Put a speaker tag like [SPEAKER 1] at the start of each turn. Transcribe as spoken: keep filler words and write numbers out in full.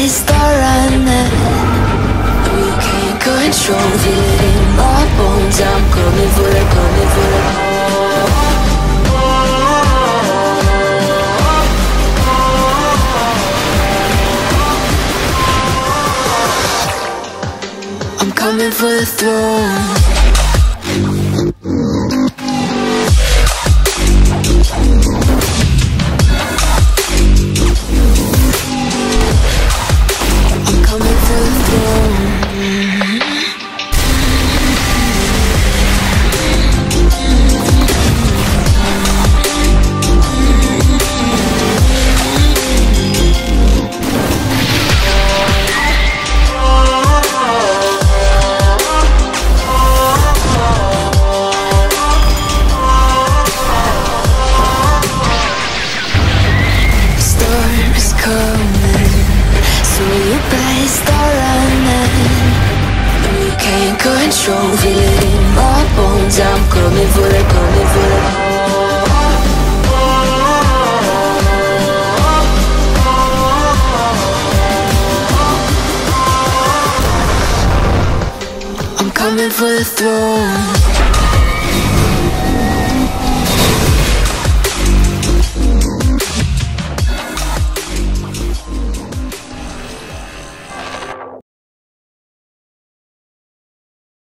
[SPEAKER 1] best start running. You can't control, feel it in my bones. I'm coming for the, coming for the. I'm coming for the throne. Control, feel it in my bones. I'm coming for the, coming for the. I'm coming for the throne.